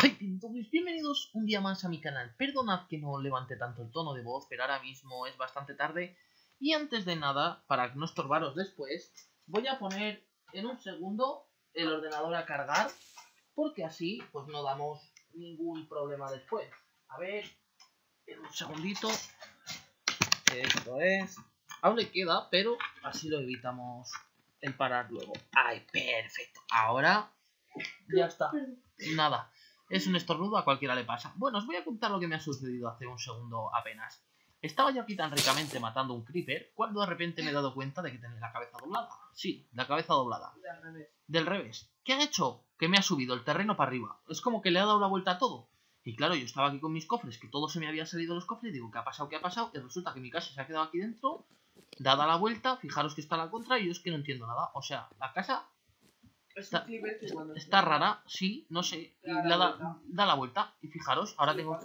Entonces, bienvenidos un día más a mi canal. Perdonad que no levante tanto el tono de voz, pero ahora mismo es bastante tarde. Y antes de nada, para no estorbaros después, voy a poner en un segundo el ordenador a cargar, porque así pues no damos ningún problema después. A ver, en un segundito. Esto es... Aún le queda, pero así lo evitamos el parar luego. ¡Ay, perfecto! Ahora ya está. Nada. Es un estornudo, a cualquiera le pasa. Bueno, os voy a contar lo que me ha sucedido hace un segundo apenas. Estaba yo aquí tan ricamente matando un creeper, cuando de repente me he dado cuenta de que tenía la cabeza doblada. Sí, la cabeza doblada. Del revés. ¿Qué ha hecho? Que me ha subido el terreno para arriba. Es como que le ha dado la vuelta a todo. Y claro, yo estaba aquí con mis cofres, que todo se me había salido de los cofres, y digo, ¿qué ha pasado? ¿Qué ha pasado? Y resulta que mi casa se ha quedado aquí dentro, dada la vuelta, fijaros que está a la contra, y yo es que no entiendo nada. O sea, la casa... Está rara, sí, no sé. Y da la vuelta. Y fijaros, ahora tengo...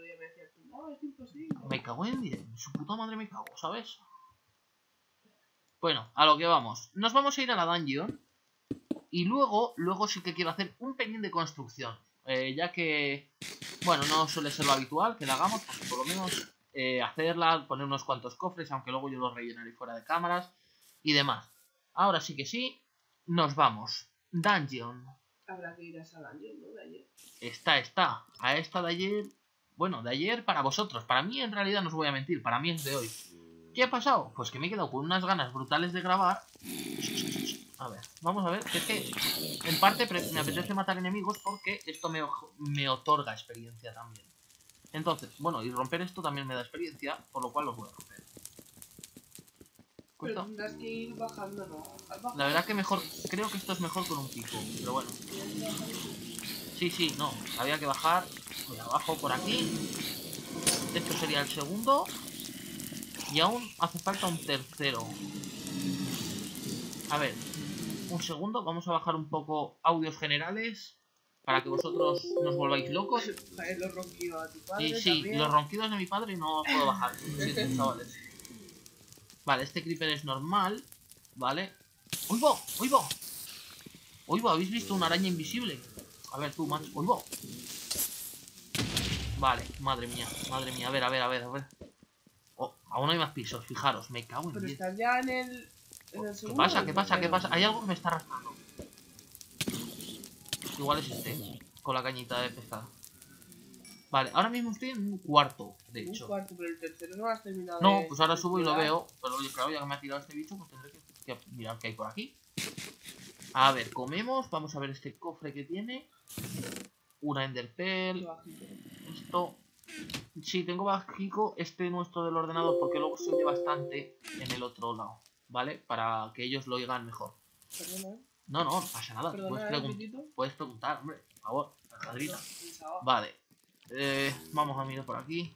Me cago en 10. Su puta madre me cago, ¿sabes? Bueno, a lo que vamos. Nos vamos a ir a la dungeon. Y luego sí que quiero hacer un pelín de construcción. Ya que... Bueno, no suele ser lo habitual que la hagamos. Pues por lo menos hacerla, poner unos cuantos cofres. Aunque luego yo los rellenaré fuera de cámaras. Y demás. Ahora sí que sí. Nos vamos. Dungeon. Habrá que ir a esa dungeon, ¿no? De ayer. Está. A esta de ayer... Bueno, de ayer para vosotros. Para mí, en realidad, no os voy a mentir. Para mí es de hoy. ¿Qué ha pasado? Pues que me he quedado con unas ganas brutales de grabar. A ver, vamos a ver. Es que, en parte, me apetece matar enemigos porque esto me otorga experiencia también. Entonces, bueno, y romper esto también me da experiencia, por lo cual los voy a romper. Pero tendrás que ir bajando, ¿no? La verdad que mejor, creo que esto es mejor con un pico, pero bueno. Sí, no, había que bajar de abajo por aquí. Esto sería el segundo. Y aún hace falta un tercero. A ver, un segundo, vamos a bajar un poco audios generales para que vosotros no os volváis locos. Los ronquidos a tu padre. Y sí, también. los ronquidos de mi padre no puedo bajar. Sí, chavales. Vale, este creeper es normal. Vale. ¡Uy, va! ¡Uy, va! ¡Uy, va! ¿Habéis visto una araña invisible? A ver, tú, macho. ¡Uy, va! Vale, madre mía. A ver. Oh, aún hay más pisos, fijaros. Me cago en Pero 10. estás ya en el segundo. ¿Qué pasa? Hay algo que me está arrastrando. Igual es este, con la cañita de pescar. Vale, ahora mismo estoy en un cuarto, de hecho. Un cuarto, pero el tercero no has terminado. No, pues ahora subo y lo veo. Pero claro, ya que me ha tirado este bicho, pues tendré que mirar qué hay por aquí. A ver, comemos. Vamos a ver este cofre que tiene. Una enderpearl. Esto... Sí, tengo bajico este nuestro del ordenador porque luego se oye bastante en el otro lado, ¿vale? Para que ellos lo oigan mejor. Perdona. No pasa nada. Puedes preguntar, hombre, por favor, padrina. Vale. Vamos a mirar por aquí.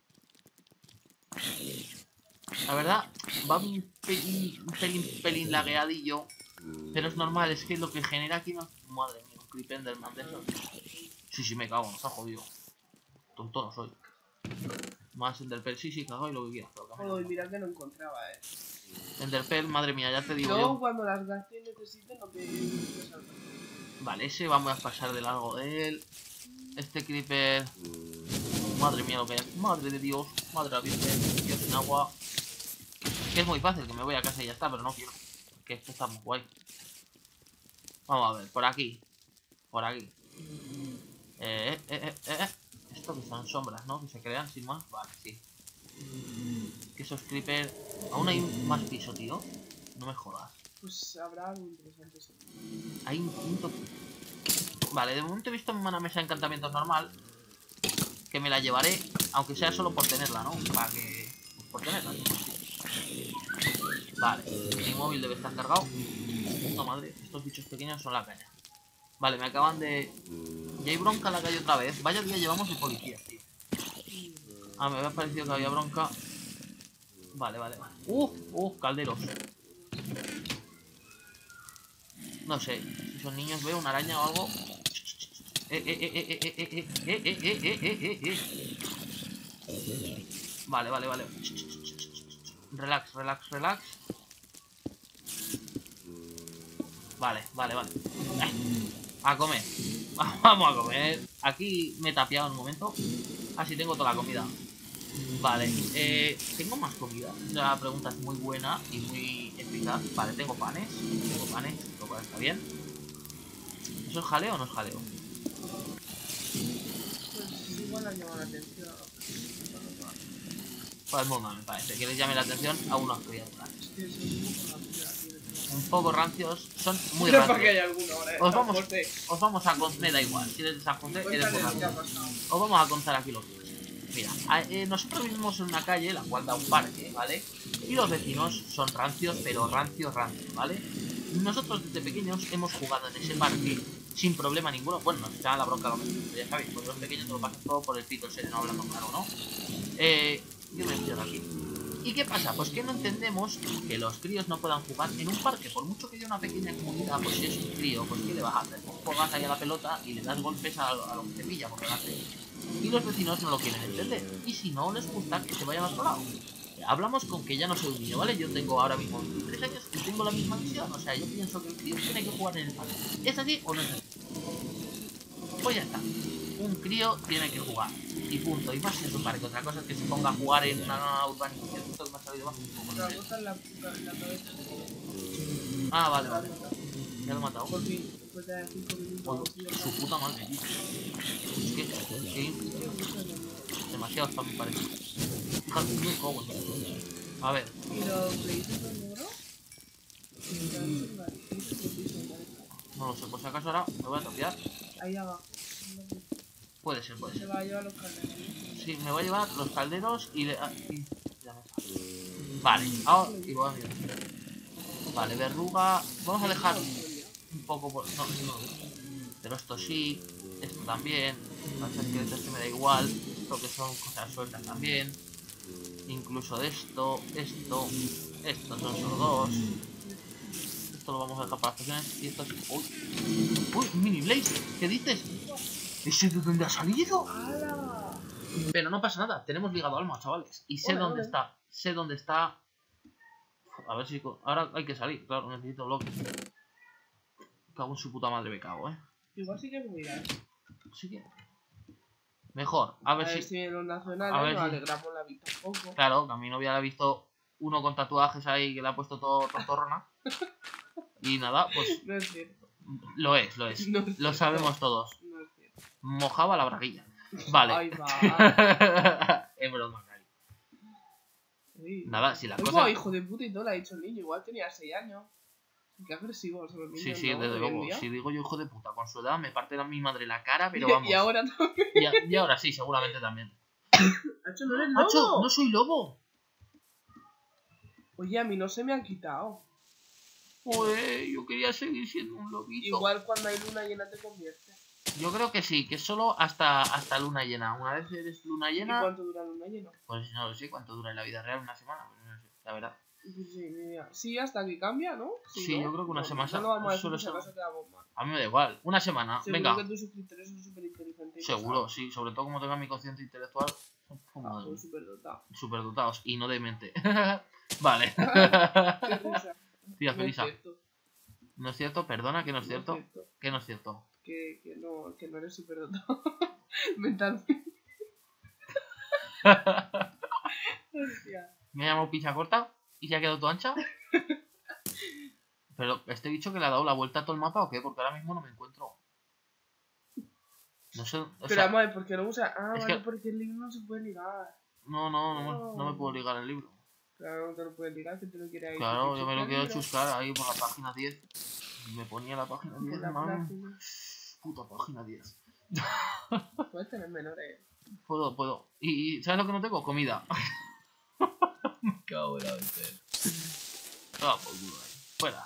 La verdad, va un pelín lagueadillo. Pero es normal, es que lo que genera aquí no... Madre mía, un creependerman de esos. Sí, me cago, nos ha jodido. Tonto no soy. Más enderpearl, sí, cago y lo que quieras. Joder, mira que no encontraba, Enderpearl, madre mía, ya te digo yo. yo. Cuando las gastes necesito no te salga. Vale, ese vamos a pasar de largo de él. Este creeper... Madre mía lo que hay. Madre de Dios, madre de la Virgen, Dios sin agua. Que es muy fácil, que me voy a casa y ya está, pero no quiero. Que esto está muy guay. Vamos a ver, por aquí. Esto que son sombras, ¿no? Que se crean sin más. Vale, sí. Que esos creepers... Aún hay más piso, tío. No me jodas. Pues habrá algo interesante. Hay un punto... Vale, de momento he visto una mesa de encantamientos normal. Que me la llevaré, aunque sea solo por tenerla, ¿no? Para que... Pues por tenerla, ¿no? Vale, mi móvil debe estar cargado. Puta madre, estos bichos pequeños son la caña. Vale, me acaban de... Ya hay bronca en la calle otra vez. Vaya día llevamos de policía, tío. Ah, me había parecido que había bronca. Vale. Calderos. No sé, si son niños veo una araña o algo. Vale. Relax. Vale. A comer. Vamos a comer. Aquí me he tapiado en un momento. Así tengo toda la comida. Vale, ¿tengo más comida? La pregunta es muy buena y muy eficaz. Vale, tengo panes, lo cual está bien. ¿Eso es jaleo o no es jaleo? Pues igual ha llamado la atención. Pues mola, me parece. Que les llame la atención a unas criaturas. Es que son un poco rápidas, tío. Un poco rancios, son muy Pero para que rancios. haya alguno ahora, Os vamos a contar, me da igual, si eres de San José, eres muy rancio. Os vamos a contar aquí lo que es. Mira, nosotros vivimos en una calle, la cual da un parque, ¿vale? Y los vecinos son rancios, pero rancios, ¿vale? Nosotros desde pequeños hemos jugado en ese parque sin problema ninguno. Bueno, nos echan la bronca lo mismo, ya sabéis, porque los pequeños te lo pasan todo por el pito sereno hablando claro, ¿no? Yo me estoy aquí. ¿Y qué pasa? Pues que no entendemos que los críos no puedan jugar en un parque. Por mucho que haya una pequeña comunidad, pues si es un crío, pues ¿qué le vas a hacer? Pues juegas ahí a la pelota y le das golpes a lo que te pilla por delante. Y los vecinos no lo quieren entender. Y si no les gusta, que se vayan a otro lado. Hablamos con que ya no soy un niño, ¿vale? Yo tengo ahora mismo 23 años y tengo la misma visión. O sea, yo pienso que el crío tiene que jugar en el parque. ¿Es así o no es así? Pues ya está. Un crío tiene que jugar. Y punto. Y más si es un parque. Otra cosa es que se ponga a jugar en una urbanización. Esto que me ha salido más un poco. La bota en la cabeza. Ah, vale. Ya lo he matado. Por fin, después de 5 minutos. Su puta madre, tío. Es que demasiado está, me parece. Fíjate, muy joven. A ver. ¿Y los leídos de negro? No lo sé, por si acaso ahora me voy a topear. Ahí abajo. Puede ser. Se va a llevar los calderos. Sí, me voy a llevar los calderos y... ya me está. Vale, ahora... y voy a mirar. Vale, verruga... Vamos a dejar un poco por... No. Pero esto sí, esto también. Los esqueletos que me da igual. Esto que son cosas sueltas también. Incluso de esto. Estos son solo dos. Esto lo vamos a dejar para las acciones. Y esto es... ¡Uy! ¡Mini Blaze! ¿Qué dices? ¿Ese de dónde ha salido? ¡Hala! Pero no pasa nada, tenemos ligado alma, chavales. Y sé dónde está. Sé dónde está. A ver si... Ahora hay que salir, claro, necesito bloques. Cago en su puta madre, me cago, Igual sí que me miras. Sí que... Mejor, a ver si en los nacionales a ver nos si... alegramos la vista un poco. Claro, que a mi novia le ha visto uno con tatuajes ahí que le ha puesto todo tontorrona. Y nada, pues... No es cierto. Lo es. No es Lo cierto. sabemos todos. No es cierto. Mojaba la braguilla. Vale. Ahí va. Es broma, Cari. Sí. Nada, si la Oiga, cosa... hijo de puta y todo, le ha dicho el niño. Igual tenía 6 años. Qué agresivos son los niños. Sí, ¿no? desde Hoy en luego. día. Si digo yo hijo de puta, con su edad me parte mi madre la cara, pero vamos. Y ahora también. Y ahora sí, seguramente también. Hacho, no eres lobo. ¡Macho! ¡No soy lobo! Oye, a mí no se me han quitado. Pues yo quería seguir siendo un lobito. Igual cuando hay luna llena te convierte. Yo creo que sí, que es solo hasta luna llena. Una vez eres luna ¿Y llena, cuánto dura luna llena? pues no lo sé cuánto dura en la vida real, una semana, pues no sé, la verdad. Sí, hasta que cambia, ¿no? Sí, ¿no? yo creo que una semana. No lo vamos a decir solo si acaso quedamos mal. A mí me da igual, una semana, Seguro venga. que tus suscriptores son súper inteligentes. Seguro, sí, sobre todo como tenga mi consciente intelectual. Son súper dotados. Súper dotados y no de mente. Vale. Qué risa. Tía, No es Felisa. cierto. ¿No es cierto? Perdona, que no es cierto. ¿Qué no es cierto? Que no eres súper dotado. Mentalmente. Hostia. Me ha llamado pizza corta y se ha quedado toda ancha. Pero este bicho que le ha dado la vuelta a todo el mapa o qué, porque ahora mismo no me encuentro. No sé. Pero vamos a ver, ¿por qué no usa? Ah, es vale, que... porque el libro no se puede ligar. No me puedo ligar el libro. Claro, no te lo puedes ligar, que te lo quiere ahí. Claro, yo me lo quiero chuscar ahí por la página 10. Me ponía la página 10, man. Puta página 10. Puedes tener menores. Puedo. Y ¿sabes lo que no tengo? Comida. Me cago en la vez. Ah, por culo ahí. Fuera.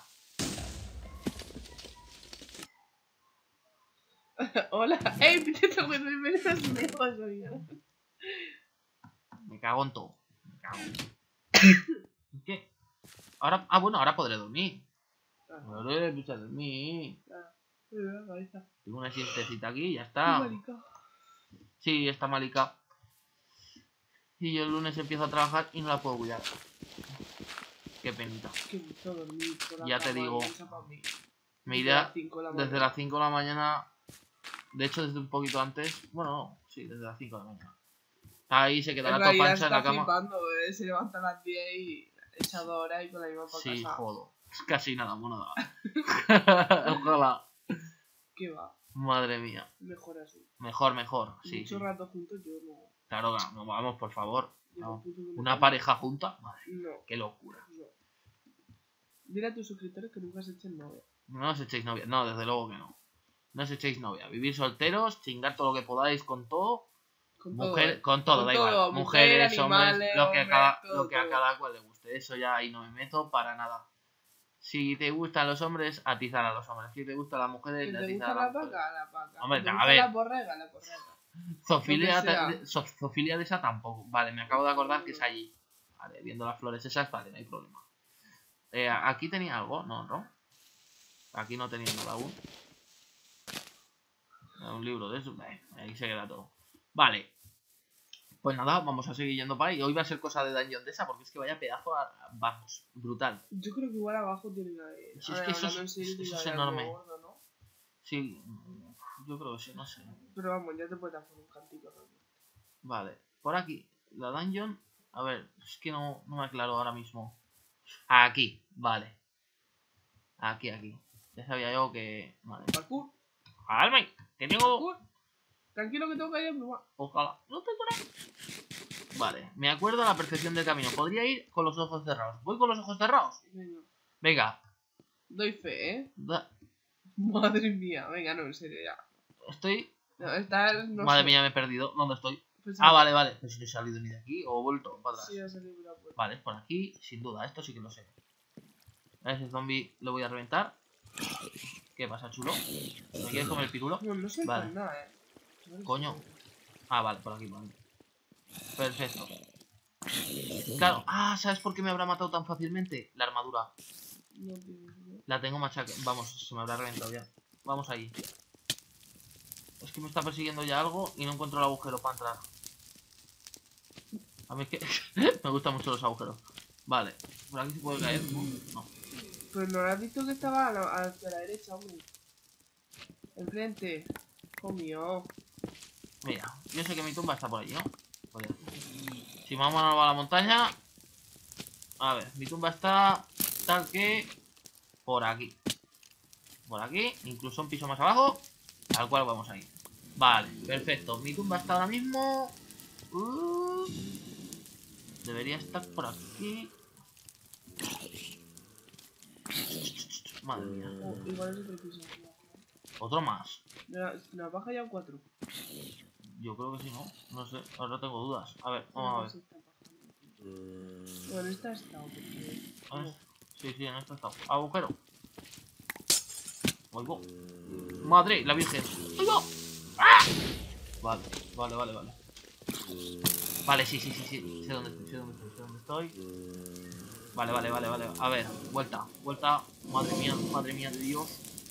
Hola. ¡Ey! ¿Te tengo que ver esas lejos, Me cago en todo. Me cago. ¿Qué? Ahora... Ah, bueno, ahora podré dormir. Podré dormir. Ahí está. Tengo una siestecita aquí y ya está. Sí, está malica. Y yo el lunes empiezo a trabajar y no la puedo cuidar. Qué penita. Qué gusto dormir por la Ya te cama, digo. mí. Me iré desde las 5 de la mañana De hecho, desde un poquito antes. Bueno, no, sí, desde las 5 de la mañana. Ahí se quedará En todo realidad pancha en la está cama. flipando, se levanta a las 10 y echa 2 horas y con la misma para Sí, casa. jodo. Casi nada, bueno, nada. Ojalá. ¿Qué va? Madre mía. Mejor así. Mejor, sí. Mucho Sí. rato juntos yo no. Claro, no vamos, por favor. Yo Vamos. puto que me Una callo. pareja junta. Madre, No, qué locura. no. Dile a tus suscriptores que nunca se echen novia. No os echéis novia. No, desde luego que no. No os echéis novia. Vivir solteros, chingar todo lo que podáis con todo. Con Mujer, todo. con todo, Con da todo, igual. mujer, Mujeres, hombres, animales, lo que, hombres, lo que a todo. cada cual le guste. Eso ya ahí no me meto para nada. Si te gustan los hombres, atizar a los hombres. Si te gustan las mujeres, Si te atizar gusta a la las mujeres. vaca, la vaca. Hombre, Si te a gusta ver. la borrega, la borrega. Zoofilia, Lo que sea. zoofilia de esa tampoco. Vale, me acabo de acordar que es allí. Vale, viendo las flores esas, vale, no hay problema. Aquí tenía algo, no. Aquí no tenía nada aún. Un libro de eso. Ahí se queda todo. Vale. Pues nada, vamos a seguir yendo para ahí. Hoy va a ser cosa de Dungeon de esa, porque es que vaya pedazo vamos, brutal. Yo creo que igual abajo tienen ahí. Si es que eso es enorme. Gordo, ¿no? Sí, yo creo que sí, no sé. Pero vamos, ya te puedes hacer un cantito realmente. Vale, por aquí, la dungeon. A ver, es que no me aclaro ahora mismo. Aquí, vale. Aquí. Ya sabía yo que. Vale. Parkour. ¡Alma! ¡Te tengo! Parkour. Tranquilo que tengo que ir a probar. Ojalá. No te nada. Vale, me acuerdo a la perfección del camino. Podría ir con los ojos cerrados. ¿Voy con los ojos cerrados? Venga. Venga. Doy fe, Madre mía, venga, no, en serio, ya. Estoy. No, estás. No Madre sé. mía, me he perdido. ¿Dónde estoy? Pues Vale. Pero si no he salido ni de aquí o he vuelto para atrás. Sí, ha salido por la puerta. Vale, es por aquí, sin duda. Esto sí que lo sé. A ese zombie lo voy a reventar. ¿Qué pasa, chulo? ¿Me quieres comer el pirulo? No, no sé Vale. nada, Coño. Ah, vale, por aquí. Perfecto. Claro. Ah, ¿sabes por qué me habrá matado tan fácilmente? La armadura. No tiene idea. La tengo machaca. Vamos, se me habrá reventado ya. Vamos ahí. Es que me está persiguiendo ya algo y no encuentro el agujero para entrar. A mí es que me gustan mucho los agujeros. Vale. ¿Por aquí se puede caer? No. Pero no has visto que estaba hacia la derecha, hombre. Enfrente. Comió. Mira, yo sé que mi tumba está por allí, ¿no? Pues ya. Si vamos a la montaña. A ver, mi tumba está tal que por aquí. Por aquí, incluso un piso más abajo. Al cual vamos a ir. Vale, perfecto. Mi tumba está ahora mismo. Debería estar por aquí. Madre mía. Igual es otro piso. Otro más. ¿Nos baja ya 4? Yo creo que sí, ¿no? No sé, ahora tengo dudas. A ver, vamos a ver. Bueno, esta está porque... A ver. Sí, en esta está. Agujero. Oigo. Madre, la virgen. Oigo. ¡Ah! Vale. Vale, sí. Sé dónde estoy. Vale. A ver, vuelta. Madre mía de Dios.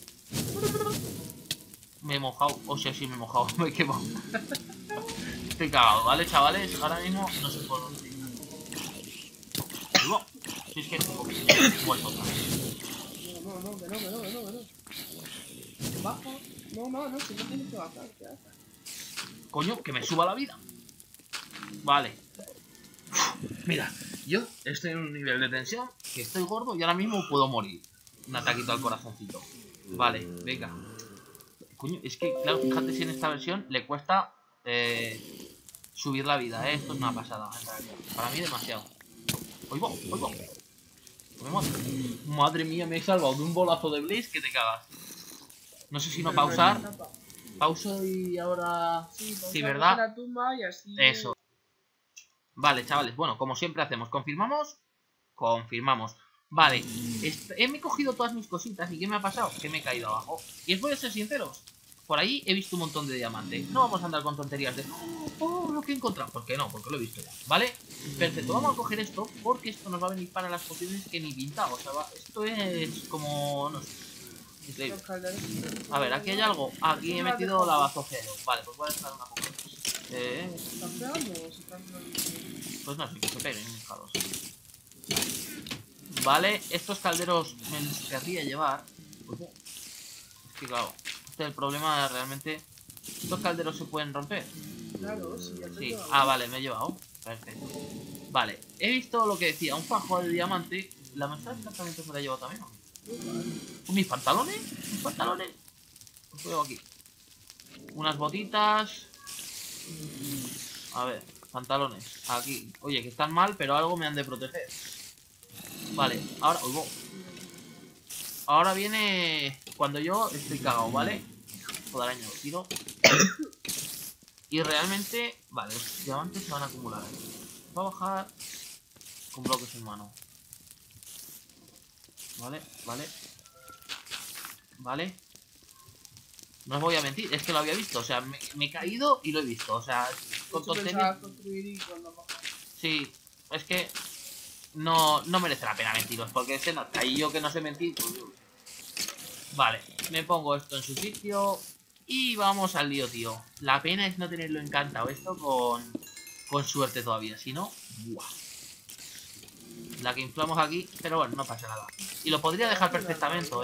Me he mojado. O sea, sí me he mojado. Me he quemado. Estoy cagado, ¿vale, chavales? Ahora mismo no sé por dónde. Oigo. Si es que muerto otra vez. No, que no. Baja. No, si no tienes que bajar, ¿qué haces? Coño, que me suba la vida. Vale. Mira, yo estoy en un nivel de tensión que estoy gordo y ahora mismo puedo morir. Un ataquito al corazoncito. Vale, venga. Coño, es que, claro, fíjate si en esta versión le cuesta subir la vida, ¿eh? Esto es una pasada, en realidad. Para mí demasiado. Oigo. Madre mía, me he salvado de un bolazo de Blaze que te cagas. No sé si no pausar. Pauso y ahora... Sí, ¿verdad? La tumba y así... Eso. Vale, chavales, bueno, como siempre hacemos. ¿Confirmamos? Confirmamos. Vale, me he cogido todas mis cositas. ¿Y qué me ha pasado? Que me he caído abajo. Y os voy a ser sinceros. Por ahí he visto un montón de diamantes. No vamos a andar con tonterías de... Oh, lo que he encontrado. ¿Por qué no? Porque lo he visto ya. ¿Vale? Perfecto, vamos a coger esto. Porque esto nos va a venir para las pociones que ni pintado. O sea, esto es como... No sé. Increíble. A ver, aquí hay algo. Aquí he metido la bazofero. Vale, pues voy a echar una poco. ¿Están pegando o se están pegando? Pues no, sí que se peguen, hijados. Vale, estos calderos me los querría llevar. Es que claro, Este es el problema realmente. ¿Estos calderos se pueden romper? Claro, sí, ya te Sí. llevo. Ah, vale, me he llevado. Perfecto. Vale, he visto lo que decía, un fajo de diamante. La mesa exactamente se la he llevado también, ¿no? ¿Mis pantalones? ¿Mis pantalones? Los veo aquí. Unas botitas. A ver, pantalones. Aquí. Oye, que están mal, pero algo me han de proteger. Vale, ahora... Oigo. Ahora viene cuando yo estoy cagado, ¿vale? Toda el año lo tiro. Y realmente... Vale, los diamantes se van a acumular. Va a bajar con bloques en mano. Vale, vale. Vale. No os voy a mentir, es que lo había visto. O sea, me he caído y lo he visto. O sea, con tonterías. Sí, es que no merece la pena mentiros. Porque se nota. Y yo que no sé mentir, pues yo... Vale, me pongo esto en su sitio. Y vamos al lío, tío. La pena es no tenerlo encantado esto con suerte todavía. Si no, ¡buah! La que inflamos aquí, pero bueno, no pasa nada. Y lo podría dejar perfectamente,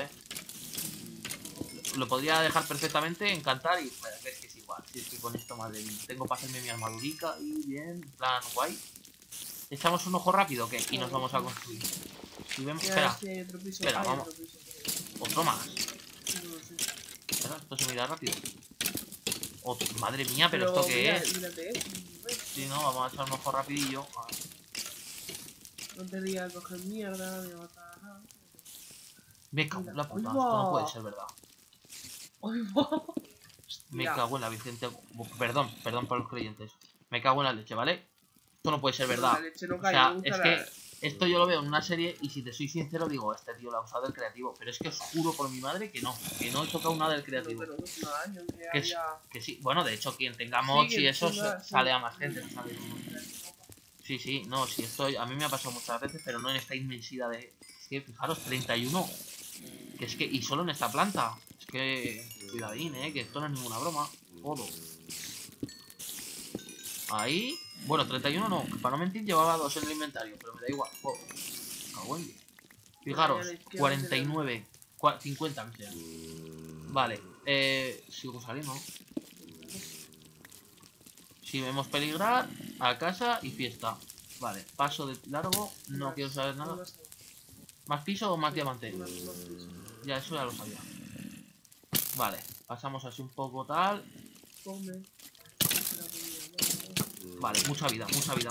Lo podría dejar perfectamente, encantar y bueno, es que es igual. Si es que con esto, madre mía, tengo para hacerme mi armadurica y bien, en plan guay. Echamos un ojo rápido, ¿qué? Y nos vamos a construir. Si vemos, espera, espera, vamos. Otro más. Espera, esto se mira rápido. Otro, madre mía, pero ¿esto qué es? Sí, no, vamos a echar un ojo rapidillo. No te digas coger mierda, ni matar nada. Me cago en la puta, esto no puede ser verdad. Me cago en la Vicente. Perdón por los creyentes. Me cago en la leche, ¿vale? Esto no puede ser verdad. O sea, es que esto yo lo veo en una serie y si te soy sincero digo, este tío lo ha usado el creativo. Pero es que os juro por mi madre que no he tocado nada del creativo. Que sí, bueno, de hecho quien tenga mods y eso sale a más gente. No sale. Sí, no, sí, esto a mí me ha pasado muchas veces, pero no en esta inmensidad de... Es que fijaros, 31. Que es que, y solo en esta planta. Es que, cuidadín, que esto no es ninguna broma. Todo. Ahí. Bueno, 31 no, para no mentir llevaba 2 en el inventario, pero me da igual. Joder. Cago en Dios. Fijaros, 49. 50 que sea. Vale, sigo saliendo. Si vemos peligrar, a casa y fiesta. Vale, paso de largo, no quiero saber nada. ¿Más piso o más diamante? Ya, eso ya lo sabía. Vale, pasamos así un poco tal. Vale, mucha vida.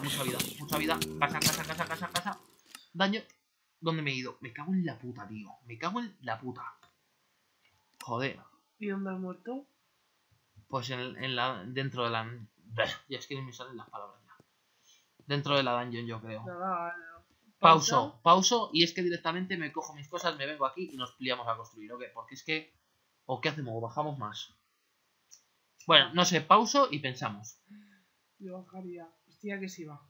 Casa. Daño. ¿Dónde me he ido? Me cago en la puta, tío. Me cago en la puta. Joder. ¿Y dónde has muerto? Pues dentro de la... Ya es que ni me salen las palabras ya. Dentro de la dungeon, yo creo. Pauso. Y es que directamente me cojo mis cosas, me vengo aquí y nos pliamos a construir, ¿ok? Porque es que... ¿O qué hacemos? ¿O bajamos más? Bueno, no sé, pauso y pensamos. Yo bajaría. Hostia, que sí bajo.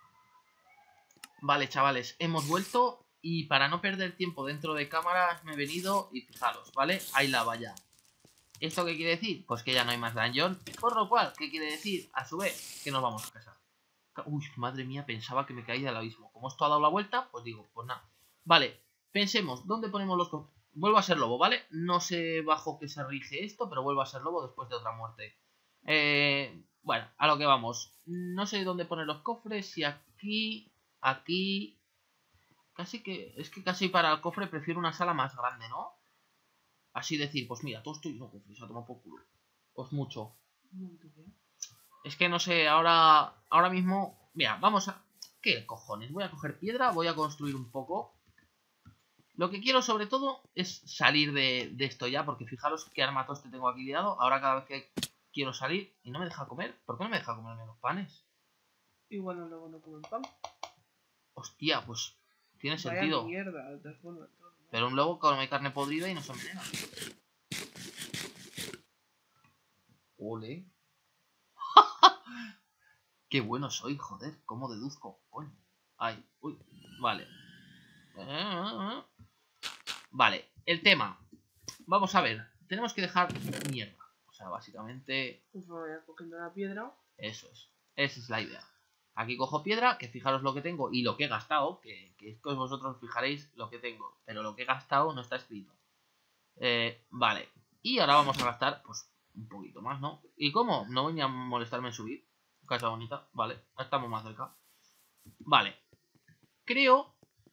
Vale, chavales, hemos vuelto. Y para no perder tiempo dentro de cámaras me he venido y fijaros, ¿vale? Hay lava ya. ¿Esto qué quiere decir? Pues que ya no hay más dungeon. Por lo cual, ¿qué quiere decir? A su vez, que nos vamos a casa. Uy, madre mía, pensaba que me caía del abismo. Como esto ha dado la vuelta, pues digo, pues nada. Vale, pensemos, ¿dónde ponemos los... Vuelvo a ser lobo, ¿vale? No sé bajo qué se rige esto, pero vuelvo a ser lobo después de otra muerte. Bueno, a lo que vamos. No sé dónde poner los cofres. Si aquí... Aquí... Casi que... Es que casi para el cofre prefiero una sala más grande, ¿no? Así decir, pues mira, todo esto y no cofres, a tomar por culo. Pues mucho. Es que no sé, ahora mismo... Mira, vamos a... ¿Qué cojones? Voy a coger piedra, voy a construir un poco. Lo que quiero sobre todo es salir de esto ya, porque fijaros qué armatoste tengo aquí liado. Ahora cada vez que quiero salir y no me deja comer. ¿Por qué no me deja comerme los panes? Igual luego no comen pan. Hostia, pues tiene sentido. Mierda, pero un lobo come carne podrida y no se envenena. Ole. Qué bueno soy, joder. ¿Cómo deduzco? Coño. Ay, uy. Vale. Vale, el tema. Vamos a ver. Tenemos que dejar mierda. O sea, básicamente... Pues voy a cogiendo la piedra. Eso es. Esa es la idea. Aquí cojo piedra, que fijaros lo que tengo y lo que he gastado. Que vosotros fijaréis lo que tengo. Pero lo que he gastado no está escrito. Vale. Y ahora vamos a gastar, pues, un poquito más, ¿no? ¿Y cómo? No voy ni a molestarme en subir. Casa bonita, vale, estamos más cerca. Vale. Creo...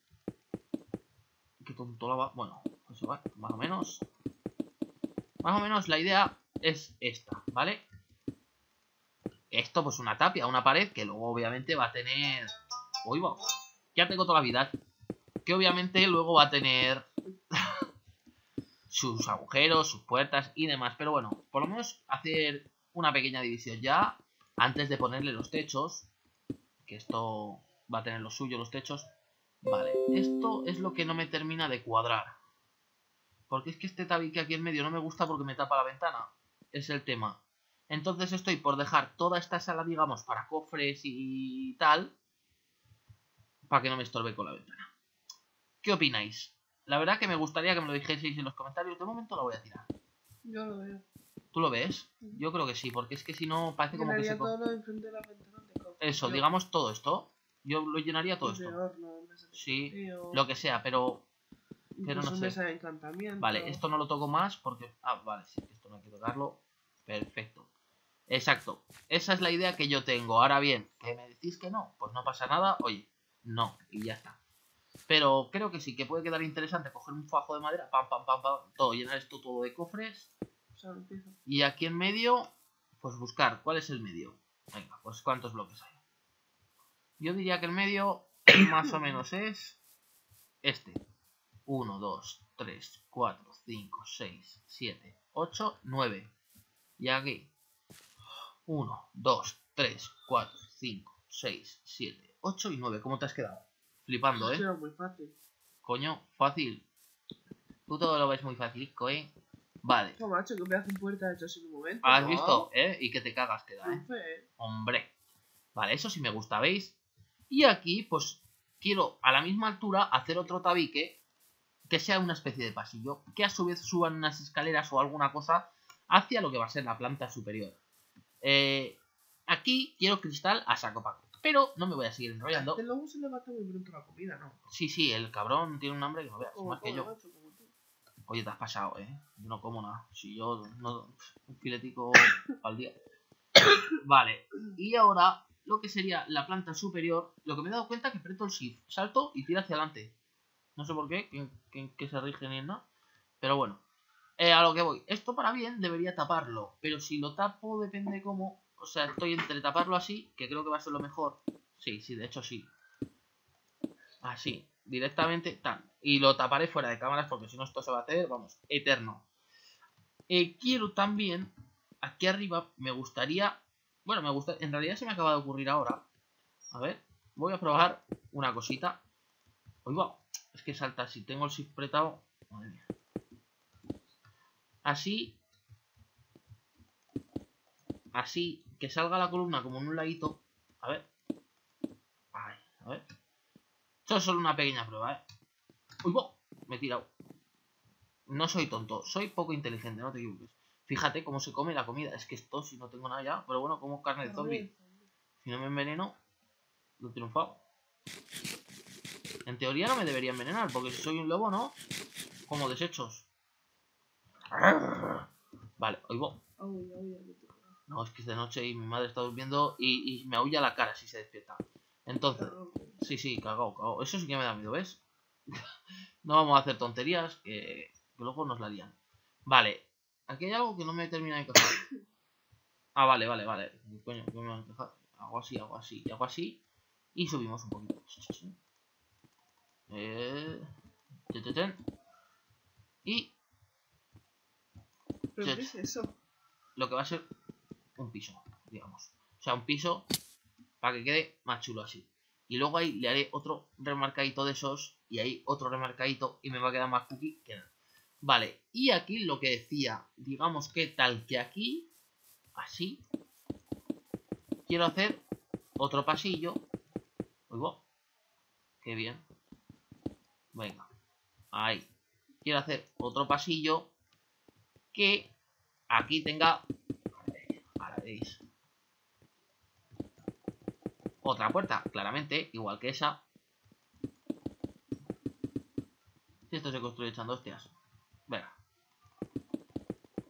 que tonto la va... Bueno, pues va, más o menos. Más o menos la idea es esta, ¿vale? Esto, pues una tapia, una pared, que luego obviamente va a tener... Uy, va. Ya tengo toda la vida. Que obviamente luego va a tener... sus agujeros, sus puertas y demás. Pero bueno, por lo menos hacer una pequeña división ya. Antes de ponerle los techos. Que esto va a tener lo suyo, los techos. Vale, esto es lo que no me termina de cuadrar. Porque es que este tabique aquí en medio no me gusta porque me tapa la ventana. Es el tema. Entonces estoy por dejar toda esta sala, digamos, para cofres y tal. Para que no me estorbe con la ventana. ¿Qué opináis? La verdad que me gustaría que me lo dijeseis en los comentarios. De momento la voy a tirar. Yo lo veo. ¿Tú lo ves? Yo creo que sí, porque es que si no parece como que se... Llenaría todo lo de enfrente de la ventana de cofre. Eso, digamos todo esto. Yo lo llenaría todo esto. Sí, lo que sea, pero no sé. Mesa de encantamiento. Vale, esto no lo toco más porque... Ah, vale, sí, esto no hay que tocarlo. Perfecto. Exacto. Esa es la idea que yo tengo. Ahora bien, ¿que me decís que no? Pues no pasa nada. Oye, no, y ya está. Pero creo que sí, que puede quedar interesante coger un fajo de madera, pam, pam, pam, pam, todo, llenar esto todo de cofres. Y aquí en medio, pues buscar cuál es el medio. Venga, pues cuántos bloques hay. Yo diría que el medio más o menos es este. 1, 2, 3, 4, 5, 6, 7, 8, 9. Y aquí 1, 2, 3, 4, 5, 6, 7, 8 y 9. ¿Cómo te has quedado? Flipando, ¿eh? Era muy fácil. Coño, fácil. Tú todo lo ves muy fácil, ¿eh? Vale. No, macho, que me hacen puerta hecho en un momento. ¿Has visto? ¿Eh? Y que te cagas queda, ¿eh? Fe. Hombre. Vale, eso sí me gusta, ¿veis? Y aquí, pues, quiero a la misma altura hacer otro tabique que sea una especie de pasillo, que a su vez suban unas escaleras o alguna cosa hacia lo que va a ser la planta superior. Aquí quiero cristal a saco paco, pero no me voy a seguir enrollando. Luego se levanta muy pronto la comida, ¿no? Sí, sí, el cabrón tiene un hambre que no veas, más que yo. Macho, Oye, te has pasado, ¿eh? Yo no como nada. Si yo no... Un filetico al día. Vale. Y ahora, lo que sería la planta superior, lo que me he dado cuenta es que aprieto el shift, salto y tiro hacia adelante. No sé por qué, que se rige ni nada. Pero bueno. A lo que voy. Esto para bien debería taparlo. Pero si lo tapo depende cómo. O sea, estoy entre taparlo así, que creo que va a ser lo mejor. Sí, sí, de hecho sí. Así, directamente, tan. Y lo taparé fuera de cámaras porque si no esto se va a hacer, vamos, eterno. Quiero también, aquí arriba, me gustaría... Bueno, me gusta... En realidad se me acaba de ocurrir ahora. A ver, voy a probar una cosita. Uy, va. Es que salta, si tengo el shift apretado. Madre mía. Así. Así, que salga la columna como en un ladito. A ver. Ay, a ver. Esto es solo una pequeña prueba, ¿eh? Uy, va. Me he tirado. No soy tonto, soy poco inteligente, no te equivoques. Fíjate cómo se come la comida. Es que esto, si no tengo nada ya, pero bueno, como carne de zombie. Si no me enveneno, lo he triunfado. En teoría no me debería envenenar, porque si soy un lobo, ¿no? Como desechos. Vale, oigo. No, es que es de noche y mi madre está durmiendo y me aúlla la cara si se despierta. Entonces, sí, cagao. Eso sí que me da miedo, ¿ves? No vamos a hacer tonterías que luego nos la lían. Vale, aquí hay algo que no me termina de encajar. Ah, vale. Coño, ¿qué me va a encajar? Hago así. Y subimos un poquito. Y... ¿Pero qué es eso? Lo que va a ser un piso, digamos. O sea, un piso para que quede más chulo así. Y luego ahí le haré otro remarcadito de esos. Y ahí otro remarcadito. Y me va a quedar más cookie que nada. Vale, y aquí lo que decía, digamos que tal que aquí, así, quiero hacer otro pasillo. Oigo, qué bien. Venga, ahí. Quiero hacer otro pasillo que aquí tenga, ahora veis, otra puerta, claramente, igual que esa. Si esto se construye echando hostias. Venga.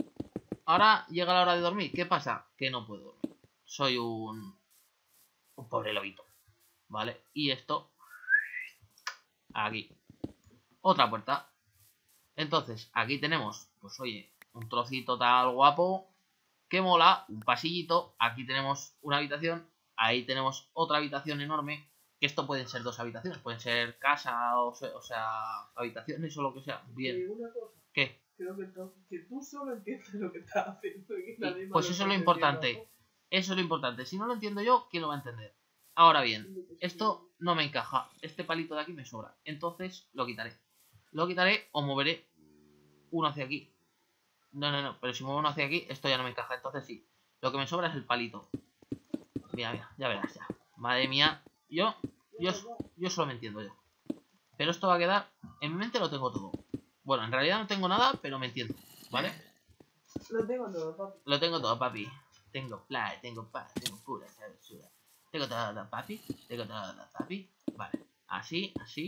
Ahora llega la hora de dormir. ¿Qué pasa? Que no puedo dormir. Soy un pobre lobito. ¿Vale? Y esto... Aquí. Otra puerta. Entonces, aquí tenemos, pues oye, un trocito tal guapo. Que mola. Un pasillito. Aquí tenemos una habitación. Ahí tenemos otra habitación enorme. Que esto pueden ser 2 habitaciones. Pueden ser casa o sea habitaciones o lo que sea. Bien. Una cosa. ¿Qué? Creo que tú solo entiendes lo que estás haciendo. Y nadie más Pues lo eso es lo está importante. entendiendo. Eso es lo importante. Si no lo entiendo yo, ¿quién lo va a entender? Ahora bien, esto no me encaja. Este palito de aquí me sobra. Entonces lo quitaré. Lo quitaré o moveré uno hacia aquí. No. Pero si muevo uno hacia aquí, esto ya no me encaja. Entonces sí. Lo que me sobra es el palito. Mira. Ya verás ya. Madre mía. Yo solo me entiendo yo. Pero esto va a quedar... En mi mente lo tengo todo. Bueno, en realidad no tengo nada, pero me entiendo. ¿Vale? Lo tengo todo, papi. Lo tengo todo, papi. Tengo play, tengo paz, tengo pura sabrosura. Tengo todo, papi. Tengo todo, papi. Vale. Así.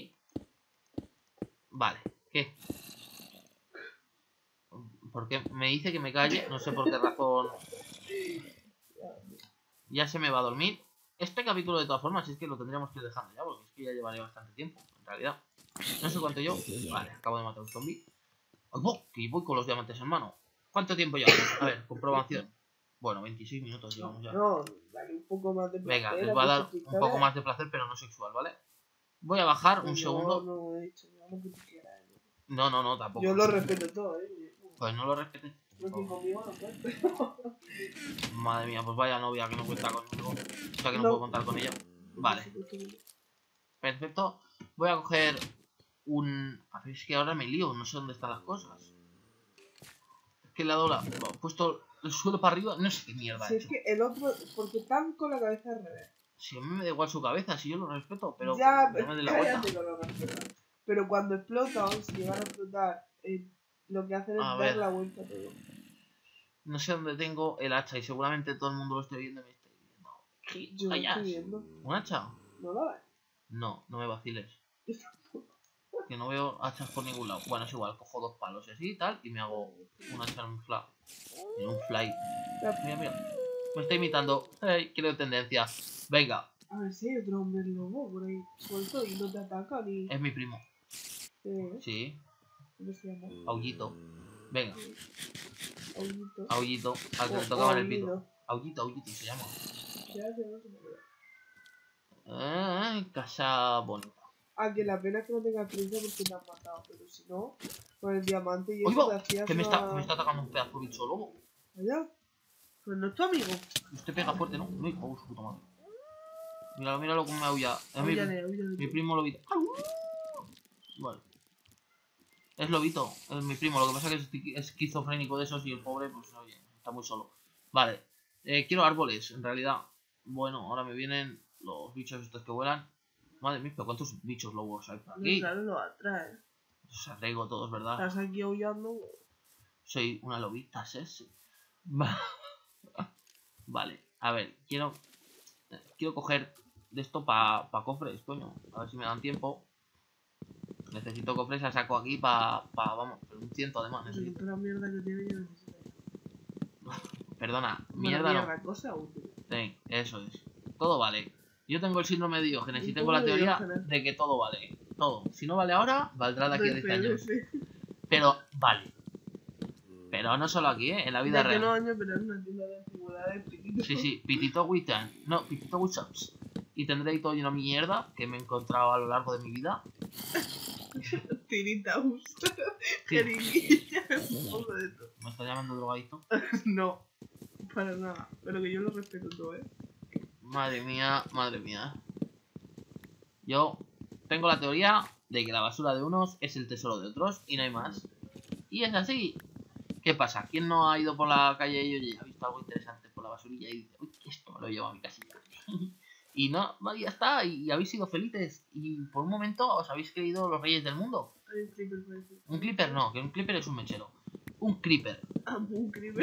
Vale. ¿Qué? Porque me dice que me calle. No sé por qué razón. Ya se me va a dormir. Este capítulo, de todas formas, es que lo tendríamos que ir dejando ya. Porque es que ya llevaré bastante tiempo, en realidad. No sé cuánto yo. Vale, acabo de matar a un zombie. Que voy con los diamantes en mano. ¿Cuánto tiempo llevamos? A ver, comprobación. Bueno, 26 minutos llevamos ya. No, dale un poco más de placer. Venga, les voy a dar un poco más de placer, pero no sexual, ¿vale? Voy a bajar un segundo. No he dicho nada, lo que tú quieras. No, tampoco. Yo lo respeto todo, Pues no lo respetes. Lo que conmigo no cuento. Madre mía, pues vaya novia que no cuenta conmigo. O sea que no No. puedo contar con ella. Vale. Perfecto. Voy a coger un... A ver, es que ahora me lío, no sé dónde están las cosas. Es que le he dado he puesto el suelo para arriba, no sé qué mierda. Si es que el otro, porque están con la cabeza al revés. Si a mí me da igual su cabeza, si yo lo respeto, pero Ya, no me dé la vuelta. cállate con lo respeto. Pero cuando explotan, si llegan a explotar, lo que hacen es A dar ver. la vuelta a todo. No sé dónde tengo el hacha y seguramente todo el mundo lo esté viendo y me esté viendo. Yo lo ¡Gilipollas! estoy viendo. ¿Un hacha? ¿No la ves? No me vaciles. Que no veo hachas por ningún lado. Bueno, es igual, cojo 2 palos y así y tal y me hago un hacha en un fly. Mira. Me está imitando. Quiero tendencia. Venga. A ver si hay otro hombre lobo por ahí suelto y no te ataca ni... Es mi primo. Sí. ¿Cómo se llama? Aullito. Venga. Aullito. Aullito. Al que le tocaba en el pito. Aullito se llama. Ya no se me acuerda. Casa bonita. Ah, que la pena es que no tenga experiencia porque te han matado, pero si no, con el diamante y ¡Oiga! eso te hacías Que me está una... atacando un pedazo de bicho lobo. Allá. Pues no es tu amigo. Usted pega fuerte, ¿no? No, hijo, su puta madre. Míralo como me aulla. Es mi primo lobito. Vale. Es lobito, es mi primo. Lo que pasa es que es esquizofrénico de esos y el pobre, pues oye, está muy solo. Vale. Quiero árboles, en realidad. Bueno, ahora me vienen los bichos estos que vuelan. Madre mía, pero ¿cuántos bichos lobos hay por aquí? Claro, lo atrae. Los traigo todos, ¿verdad? Estás aquí aullando. Soy una lobita, ¿sí? Vale, a ver, quiero coger de esto para cofres, coño. A ver si me dan tiempo. Necesito cofres, la saco aquí vamos, un 100 además. Necesito la mierda que tiene yo necesito. Perdona, mierda no. Cosa útil. Sí, eso es. Todo vale. Yo tengo el síndrome de Diógenes y tengo la teoría de que todo vale. Todo. Si no vale ahora, valdrá de aquí a 10 años. Pero vale. Pero no solo aquí, en la vida real. No años, pero es una tienda de antigüedades, Pitito. Sí, Pitito Witan. No, Pitito Wishops. Y tendré ahí todo lleno de mierda que me he encontrado a lo largo de mi vida. Tiritaus. Jeringuilla. Un poco de todo. ¿Me está llamando drogadito? No, para nada. Pero que yo lo respeto todo, Madre mía. Yo tengo la teoría de que la basura de unos es el tesoro de otros y no hay más. Y es así. ¿Qué pasa? ¿Quién no ha ido por la calle y ha visto algo interesante por la basurilla y dice, uy, esto me lo llevo a mi casilla? Y no, ya está, y habéis sido felices. Y por un momento os habéis creído los reyes del mundo. Un clipper no, que un clipper es un mechero. Un creeper. Un creeper.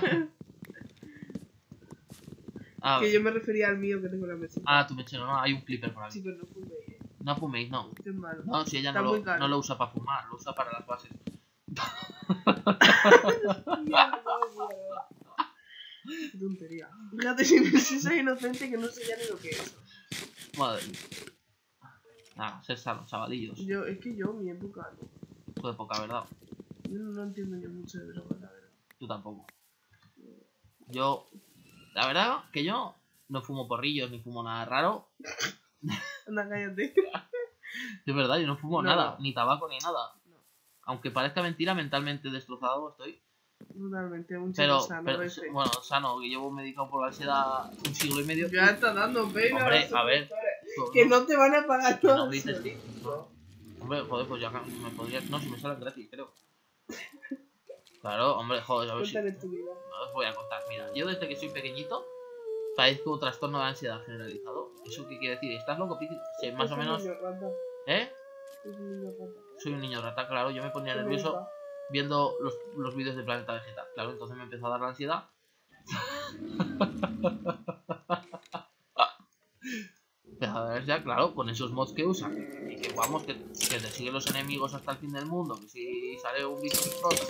A ver. Que yo me refería al mío que tengo en la mesita. Tu mechero, no, hay un clipper por aquí. Sí, pero no fuméis. No fuméis, no. Es malo. No, si ella no lo usa para fumar, lo usa para las bases. Qué tontería. Fíjate si soy inocente que no sé ya ni lo que es. Madre mía. Nada, ser sano, chavalillos. Es que yo, mi época, no. Tu época, ¿verdad? Yo no entiendo yo mucho de drogas, la verdad. Tú tampoco. Yo, la verdad que yo no fumo porrillos ni fumo nada raro. Anda, cállate. Es verdad, yo no fumo No. nada, ni tabaco ni nada. No. Aunque parezca mentira, mentalmente destrozado estoy. Totalmente, un chico Pero, sano. Ese. bueno, sano, que llevo medicado por la ansiedad 1 siglo y medio. Ya está dando pena. Hombre, a ver. Que no te van a pagar Que no todo. dices sí. No. Hombre, joder, pues ya me podrías. No, si me salen gratis, creo. Claro, hombre, joder, a ver si. Cuéntale tu vida. No os voy a contar. Mira, yo desde que soy pequeñito padezco trastorno de ansiedad generalizado. ¿Eso qué quiere decir? ¿Estás loco, Piti? Sí, más o menos. ¿Eh? Es un niño rata. Soy un niño rata, claro. Yo me ponía nervioso viendo los vídeos del Planeta Vegetal. Claro, entonces me empezó a dar la ansiedad. Empezó a dar ansiedad, claro, con esos mods que usan. Y que vamos, que te siguen los enemigos hasta el fin del mundo. Que si sale un bicho que explota.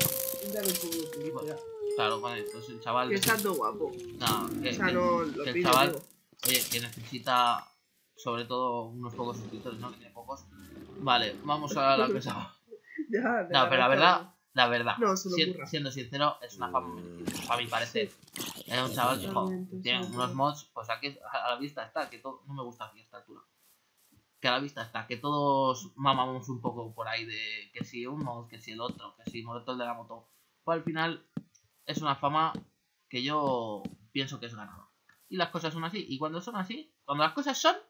Claro, con esto es el chaval. Que está todo guapo. No, O sea, no lo que el pide, chaval, digo. oye, que necesita sobre todo unos pocos suscriptores, ¿no? Que tiene pocos. Vale, vamos a la cosa. Ya, No, pero la verdad, No, se lo ocurra. siendo sincero, es una fama merecida, a mi parecer. Es un chaval que, joder, Totalmente, tiene sí. unos mods, pues aquí a la vista está, que todo, no me gusta aquí a esta altura. Que a la vista está, que todos mamamos un poco por ahí de que si un mod, que si el otro, que si Moreto el de la moto. Pues al final es una fama que yo pienso que es ganada. Y las cosas son así, y cuando son así, cuando las cosas son.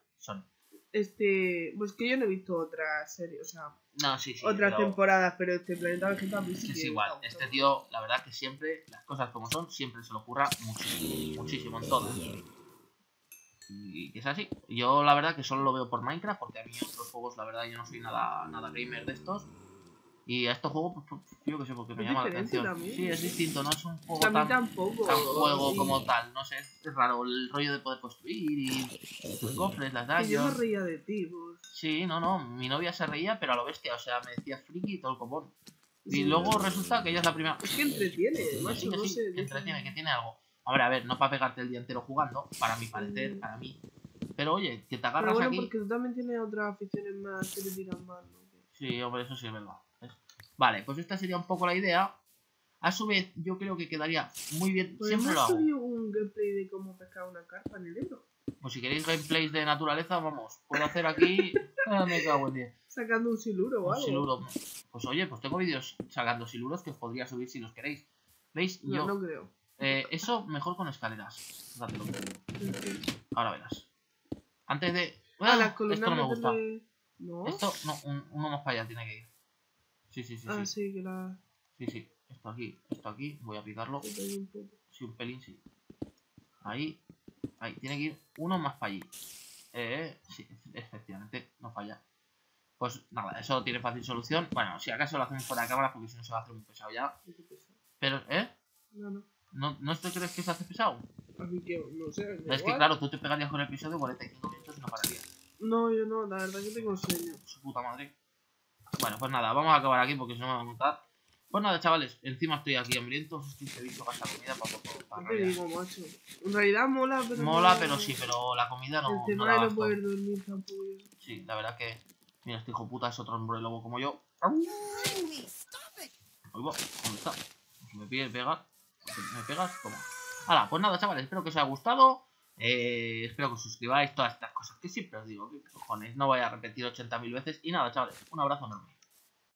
Pues que yo no he visto otra serie, o sea, No, sí, otras pero temporadas, pero este Planeta Vegetal sí es que igual. está Este tío, la verdad que siempre, las cosas como son, siempre se lo ocurra muchísimo, muchísimo en todas. Y que es así. Yo la verdad que solo lo veo por Minecraft, porque a mí otros juegos, la verdad, yo no soy nada gamer de estos. Y a este juego, pues, yo que sé, porque me Es llama la diferente atención. también. Sí, es distinto, no es un juego O sea, a mí tan tampoco. juego Sí. como tal, no sé, es raro el rollo de poder construir y tus cofres, las Que yo me dungeons. reía de ti, pues. Sí, no, mi novia se reía, pero a lo bestia, o sea, me decía friki y todo el copón. Y Sí. luego resulta que ella es la primera. Es que entretiene, macho, Sí, que no sí, sé. que entretiene, que tiene algo. Hombre, a ver, no para pegarte el día entero jugando, para mi parecer, para mí. Pero oye, que te Pero agarras bueno, aquí. porque tú también tienes otras aficiones más que te tiran más, ¿no? Sí, hombre, eso sí es verdad. Vale, pues esta sería un poco la idea. A su vez, yo creo que quedaría muy bien. Pues Siempre has lo hago. subido un gameplay de cómo pescar una carpa en el libro. Pues si queréis gameplays de naturaleza, vamos. Puedo hacer aquí. Me cago en 10. Sacando un siluro o Un algo. siluro. Pues oye, pues tengo vídeos sacando siluros que os podría subir si los queréis. ¿Veis? No, Yo. no creo. Eso mejor con escaleras. Fíjate lo que te digo. Es que- Ahora verás. Antes de. las columnas esto no me gusta. meterle- ¿No? Esto, no, uno más para allá tiene que ir. Sí. Sí, que la... Sí. Esto aquí. Voy a picarlo. que hay un poco. Sí, un pelín, sí. Ahí. Tiene que ir uno más para allí. Sí, efectivamente, no falla. Pues nada, eso tiene fácil solución. Bueno, si acaso lo hacemos fuera de cámara porque si no se va a hacer muy pesado ya. Qué pesado. Pero, No. ¿No te crees que se hace pesado? A mí que, no sé. da Es que igual. claro, tú te pegarías con el episodio 45 minutos y no pararías. No, yo no, la verdad que tengo sueño. Su puta madre. Bueno, pues nada, vamos a acabar aquí porque si no me va a montar. Pues nada, chavales, encima estoy aquí hambriento. Estoy que he visto gastar comida para No te digo, macho. En realidad mola, pero... mola, no- pero sí, pero la comida no. El No tema da de no abasto. poder dormir tampoco. y eso. Sí, la verdad que. Mira, este hijo puta es otro hombre lobo como yo. Oigo, ¿dónde está? Si me pide pegar. ¿Me pegas? Toma. Hala, pues nada, chavales, espero que os haya gustado. Espero que os suscribáis, todas estas cosas que siempre os digo. ¿Qué cojones? No voy a repetir 80.000 veces. Y nada, chavales, un abrazo enorme.